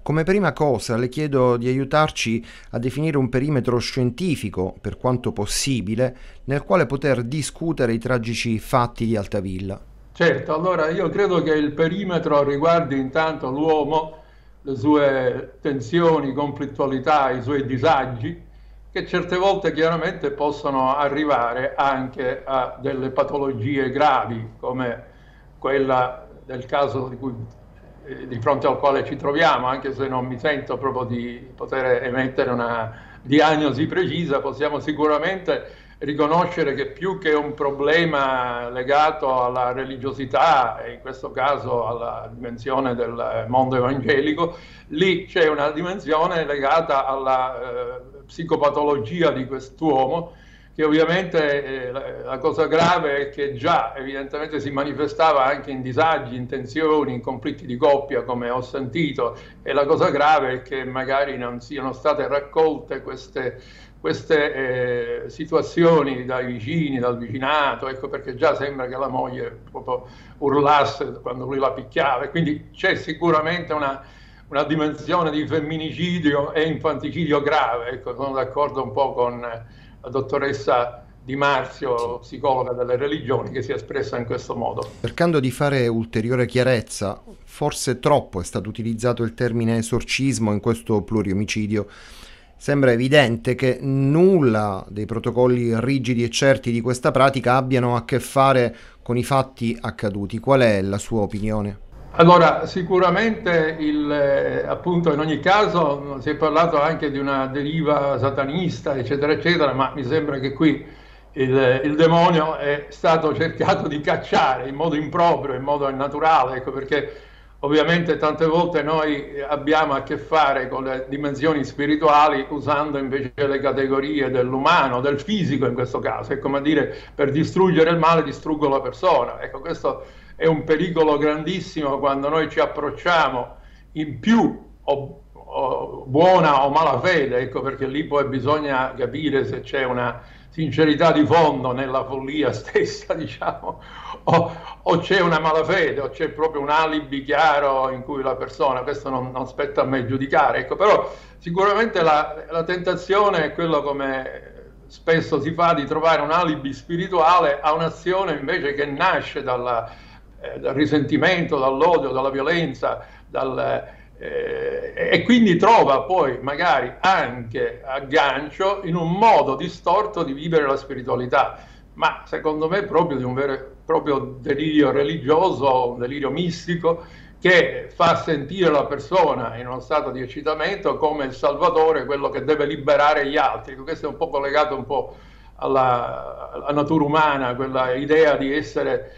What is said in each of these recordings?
Come prima cosa le chiedo di aiutarci a definire un perimetro scientifico, per quanto possibile, nel quale poter discutere i tragici fatti di Altavilla. Certo, allora io credo che il perimetro riguardi intanto l'uomo, le sue tensioni, conflittualità, i suoi disagi, che certe volte chiaramente possono arrivare anche a delle patologie gravi, come quella del caso di fronte al quale ci troviamo, anche se non mi sento proprio di poter emettere una diagnosi precisa, possiamo sicuramente riconoscere che più che un problema legato alla religiosità, e in questo caso alla dimensione del mondo evangelico, lì c'è una dimensione legata alla psicopatologia di quest'uomo, che ovviamente la cosa grave è che già evidentemente si manifestava anche in disagi, in tensioni, in conflitti di coppia, come ho sentito, e la cosa grave è che magari non siano state raccolte queste situazioni dai vicini, dal vicinato, ecco perché già sembra che la moglie proprio urlasse quando lui la picchiava, e quindi c'è sicuramente una dimensione di femminicidio e infanticidio grave. Ecco, sono d'accordo un po' con la dottoressa Di Marzio, psicologa delle religioni, che si è espressa in questo modo. Cercando di fare ulteriore chiarezza, forse troppo è stato utilizzato il termine esorcismo in questo pluriomicidio. Sembra evidente che nulla dei protocolli rigidi e certi di questa pratica abbiano a che fare con i fatti accaduti. Qual è la sua opinione? Allora, sicuramente appunto in ogni caso si è parlato anche di una deriva satanista, eccetera, eccetera, ma mi sembra che qui il demonio è stato cercato di cacciare in modo improprio, in modo innaturale, ecco perché ovviamente tante volte noi abbiamo a che fare con le dimensioni spirituali usando invece le categorie dell'umano, del fisico in questo caso, è come a dire per distruggere il male distruggo la persona, ecco questo è un pericolo grandissimo quando noi ci approcciamo in più o buona o malafede, ecco perché lì poi bisogna capire se c'è una sincerità di fondo nella follia stessa, diciamo, o c'è una malafede, o c'è proprio un alibi chiaro in cui la persona, questo non spetta a me giudicare, ecco, però sicuramente la tentazione è quello come spesso si fa di trovare un alibi spirituale a un'azione invece che nasce dal risentimento, dall'odio, dalla violenza, e quindi trova poi magari anche aggancio in un modo distorto di vivere la spiritualità, ma secondo me proprio di un vero e proprio delirio religioso, un delirio mistico che fa sentire la persona in uno stato di eccitamento come il Salvatore, quello che deve liberare gli altri. Questo è un po' collegato un po' alla natura umana, quella idea di essere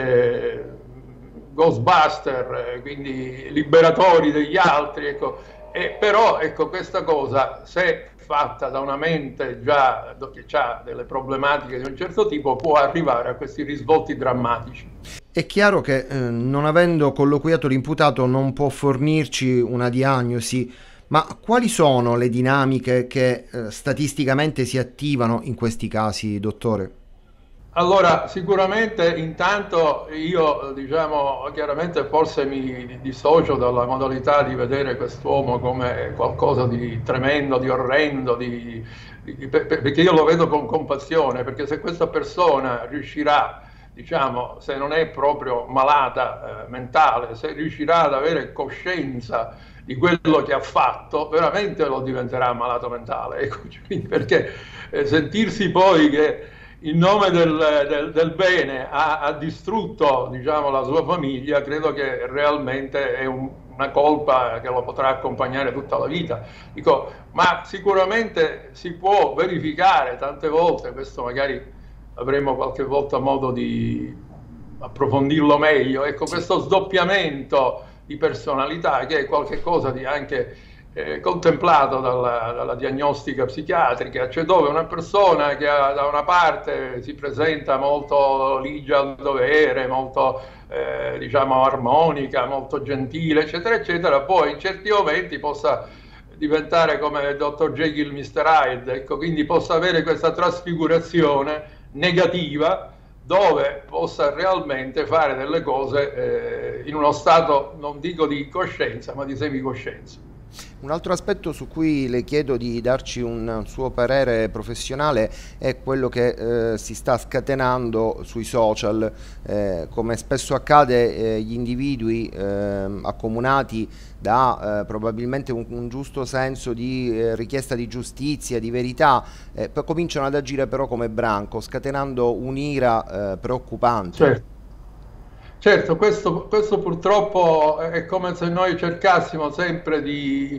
Ghostbuster, quindi liberatori degli altri, ecco. Però ecco, questa cosa, se fatta da una mente già che ha delle problematiche di un certo tipo, può arrivare a questi risvolti drammatici. È chiaro che non avendo colloquiato l'imputato non può fornirci una diagnosi, ma quali sono le dinamiche che statisticamente si attivano in questi casi, dottore? Allora, sicuramente intanto io, diciamo, chiaramente forse mi dissocio dalla modalità di vedere quest'uomo come qualcosa di tremendo, di orrendo, perché io lo vedo con compassione, perché se questa persona riuscirà, diciamo, se non è proprio malata, mentale, se riuscirà ad avere coscienza di quello che ha fatto, veramente lo diventerà malato mentale, ecco, quindi perché sentirsi poi che in nome del bene ha distrutto, diciamo, la sua famiglia, credo che realmente è una colpa che lo potrà accompagnare tutta la vita. Dico, ma sicuramente si può verificare tante volte, questo magari avremo qualche volta modo di approfondirlo meglio, ecco, Sì. questo sdoppiamento di personalità che è qualcosa di anche contemplato dalla diagnostica psichiatrica, cioè dove una persona che da una parte si presenta molto ligia al dovere, molto diciamo armonica, molto gentile, eccetera, eccetera, poi in certi momenti possa diventare come il dottor Jekyll, Mr. Hyde, ecco, quindi possa avere questa trasfigurazione negativa dove possa realmente fare delle cose in uno stato, non dico di coscienza, ma di semicoscienza. Un altro aspetto su cui le chiedo di darci un suo parere professionale è quello che si sta scatenando sui social. Come spesso accade, gli individui accomunati da probabilmente un giusto senso di richiesta di giustizia, di verità, poi cominciano ad agire però come branco, scatenando un'ira preoccupante. Certo. Certo, questo purtroppo è come se noi cercassimo sempre di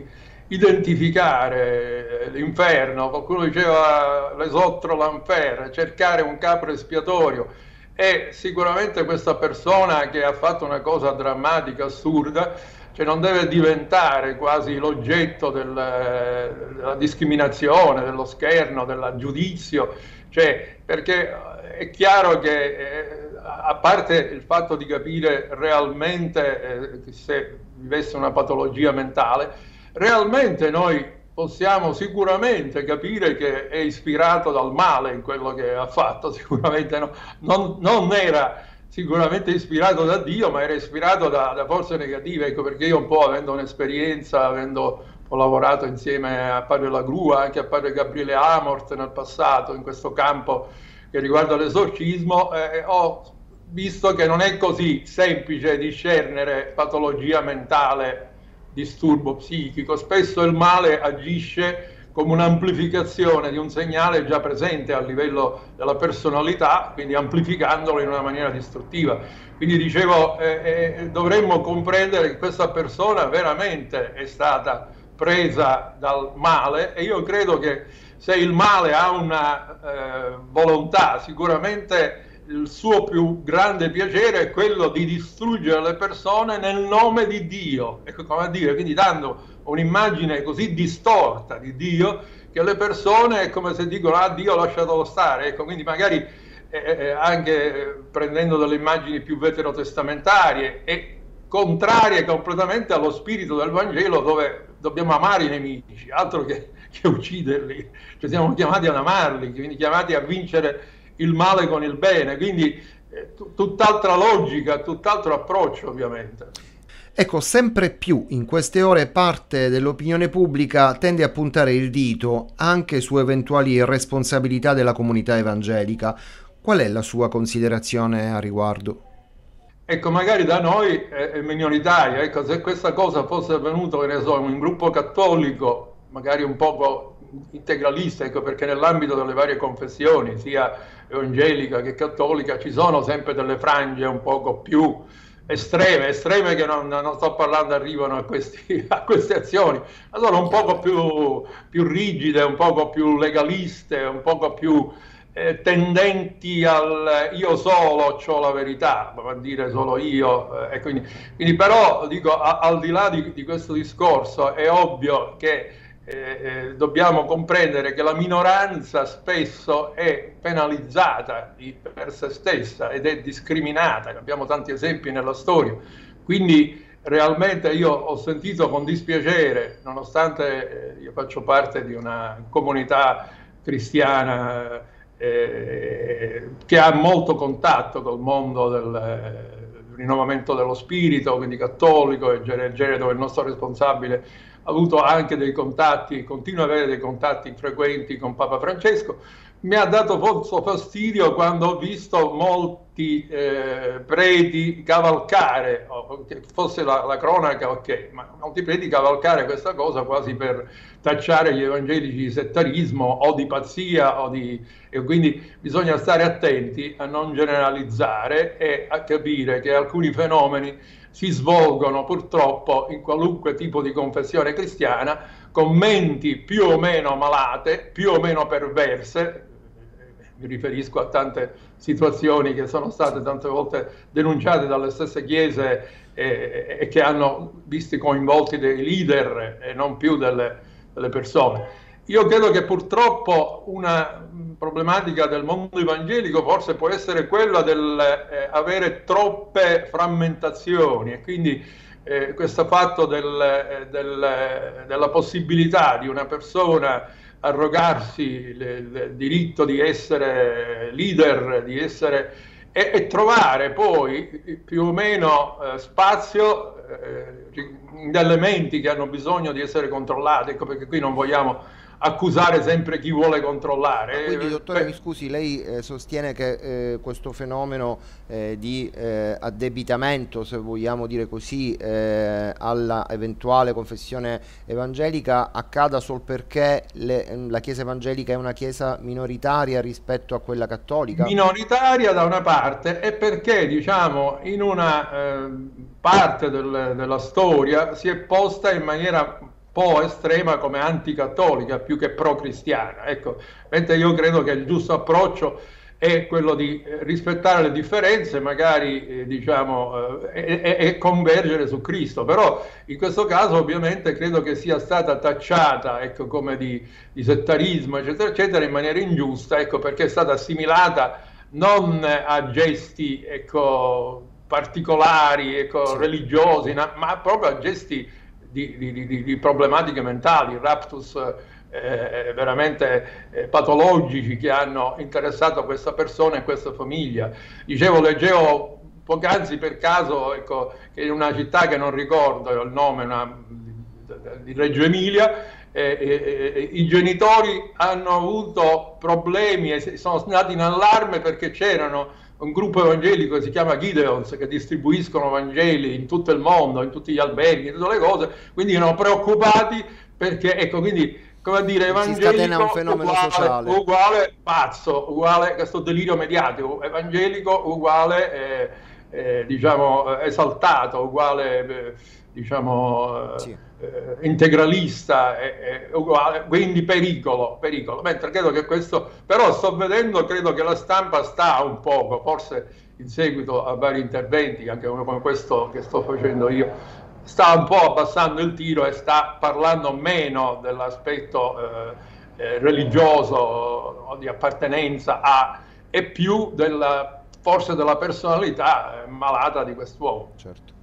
identificare l'inferno. Qualcuno diceva l'esotro l'enfer, cercare un capro espiatorio. E sicuramente questa persona che ha fatto una cosa drammatica, assurda, cioè non deve diventare quasi l'oggetto della discriminazione, dello scherno, del giudizio, cioè, perché è chiaro che a parte il fatto di capire realmente se vivesse una patologia mentale, realmente noi possiamo sicuramente capire che è ispirato dal male in quello che ha fatto, sicuramente non era sicuramente ispirato da Dio, ma era ispirato da forze negative. Ecco perché io un po', avendo un'esperienza, ho lavorato insieme a padre La Grua, anche a padre Gabriele Amort nel passato, in questo campo che riguarda l'esorcismo, ho visto che non è così semplice discernere patologia mentale, disturbo psichico. Spesso il male agisce come un'amplificazione di un segnale già presente a livello della personalità, quindi amplificandolo in una maniera distruttiva. Quindi dicevo, dovremmo comprendere che questa persona veramente è stata presa dal male, e io credo che se il male ha una volontà, sicuramente il suo più grande piacere è quello di distruggere le persone nel nome di Dio, ecco, come a dire, quindi dando un'immagine così distorta di Dio che le persone è come se dicono: ah, Dio, lasciatelo stare, ecco. Quindi magari anche prendendo delle immagini più veterotestamentarie e contrarie completamente allo spirito del Vangelo, dove dobbiamo amare i nemici, altro che ucciderli, cioè siamo chiamati ad amarli, quindi chiamati a vincere il male con il bene, quindi tutt'altra logica, tutt'altro approccio, ovviamente. Ecco, sempre più in queste ore parte dell'opinione pubblica tende a puntare il dito anche su eventuali responsabilità della comunità evangelica. Qual è la sua considerazione a riguardo? Ecco, magari da noi è minoritaria. Ecco, se questa cosa fosse avvenuta, che ne so, in un gruppo cattolico, magari un poco integralista, ecco, perché nell'ambito delle varie confessioni, sia evangelica che cattolica, ci sono sempre delle frange un poco più estreme che non sto parlando, arrivano a queste azioni, ma sono un poco più rigide, un poco più legaliste, un poco più tendenti al io solo c'ho la verità, a dire solo io, e quindi però dico, al di là di questo discorso, è ovvio che dobbiamo comprendere che la minoranza spesso è penalizzata per se stessa ed è discriminata. Abbiamo tanti esempi nella storia. Quindi realmente io ho sentito con dispiacere, nonostante io faccio parte di una comunità cristiana che ha molto contatto col mondo del rinnovamento dello spirito, quindi cattolico, e genere dove il nostro responsabile ha avuto anche dei contatti, continua ad avere dei contatti frequenti con Papa Francesco. Mi ha dato fastidio quando ho visto molti preti cavalcare, che fosse la cronaca, ok, ma molti preti cavalcare questa cosa quasi per tacciare gli evangelici di settarismo o di pazzia, e quindi bisogna stare attenti a non generalizzare e a capire che alcuni fenomeni si svolgono purtroppo in qualunque tipo di confessione cristiana, con menti più o meno malate, più o meno perverse. Mi riferisco a tante situazioni che sono state tante volte denunciate dalle stesse chiese e che hanno visti coinvolti dei leader e non più delle persone. Io credo che purtroppo una problematica del mondo evangelico forse può essere quella del avere troppe frammentazioni, e quindi questo fatto della possibilità di una persona arrogarsi il diritto di essere leader, e trovare poi più o meno spazio elementi che hanno bisogno di essere controllati, ecco perché qui non vogliamo accusare sempre chi vuole controllare. Quindi, dottore, mi scusi, lei sostiene che questo fenomeno di addebitamento, se vogliamo dire così, alla eventuale confessione evangelica accada sol perché la Chiesa evangelica è una Chiesa minoritaria rispetto a quella cattolica? Minoritaria da una parte, e perché diciamo in una parte della storia si è posta in maniera un po' estrema come anticattolica più che pro-cristiana, ecco, mentre io credo che il giusto approccio è quello di rispettare le differenze, magari diciamo, e convergere su Cristo, però in questo caso ovviamente credo che sia stata tacciata, ecco, come di settarismo, eccetera, eccetera, in maniera ingiusta, ecco, perché è stata assimilata non a gesti, ecco, particolari, ecco, Sì. religiosi, ma proprio a gesti di problematiche mentali, raptus veramente patologici che hanno interessato questa persona e questa famiglia. Dicevo, leggevo poc'anzi per caso, ecco, che in una città che non ricordo il nome, di Reggio Emilia, i genitori hanno avuto problemi e sono andati in allarme perché c'erano un gruppo evangelico che si chiama Gideons, che distribuiscono Vangeli in tutto il mondo, in tutti gli alberghi, in tutte le cose, quindi erano preoccupati perché, ecco, quindi, come dire, Si scatena un evangelico fenomeno sociale. uguale pazzo, uguale questo delirio mediatico, evangelico uguale, diciamo, esaltato, uguale, diciamo, Sì. integralista, uguale, quindi pericolo, mentre credo che questo, però sto vedendo, credo che la stampa sta un poco, forse in seguito a vari interventi, anche come questo che sto facendo io, sta un po' abbassando il tiro e sta parlando meno dell'aspetto religioso o di appartenenza e più forse della personalità malata di quest'uomo. Certo.